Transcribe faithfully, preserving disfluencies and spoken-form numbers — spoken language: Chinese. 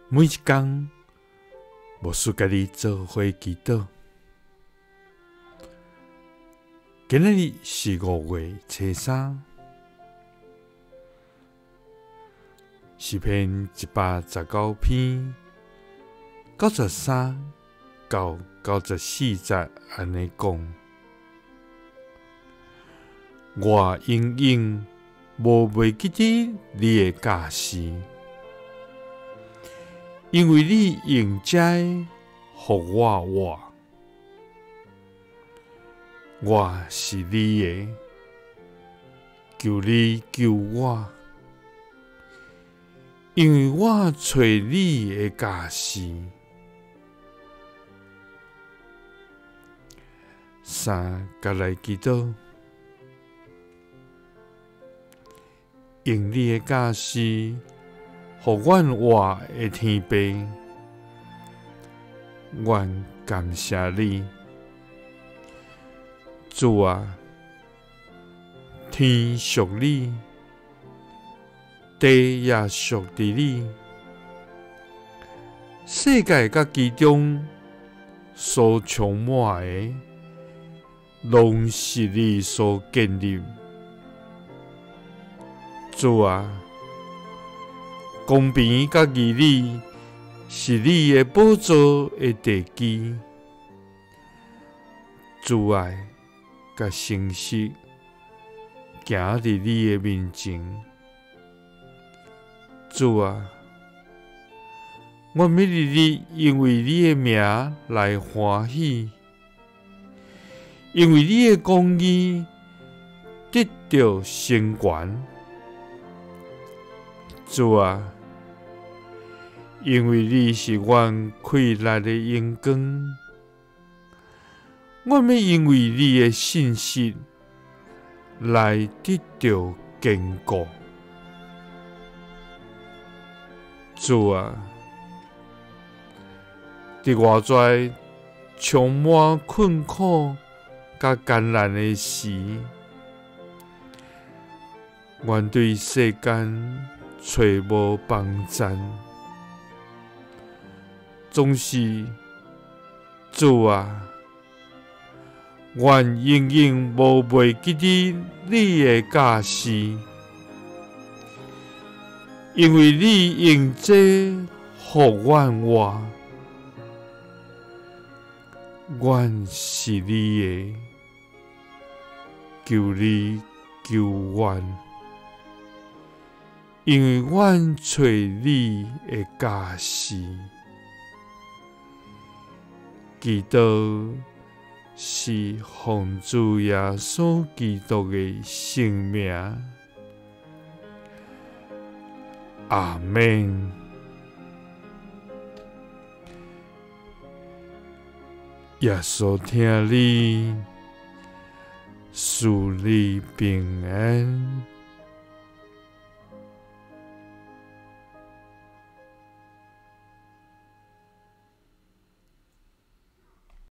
每一天，牧师甲你做伙祈祷。今日是五月初三，诗篇一百十九篇九十三到九十四节安尼讲：我永远无忘记你你的教示，因为你用斋互我活。我是你的，求你救我，因为我找你的教示。三甲来祈祷，用你的教示，互阮活的天父，阮感谢你。主啊，天属你，地也属伫你，世界甲其中所充满的，拢是你所建立。主啊，公平甲义理是你的宝座的地基。主爱甲诚实行伫你的面前。主啊，我要日日因为你的名来欢喜，因为你的公义得到成全。主啊，因为你是阮快乐的阳光，我要因为你的信息来得到坚固。主啊，伫外在充满困苦甲艰难的时，阮对世间找无帮站，总是主啊，阮永远无忘记你你的教示，因为你用这互阮活。阮是你的，求你救阮，因为阮找你的教示。祈祷是奉主耶稣基督的圣名，阿们。耶稣听你，赐你平安。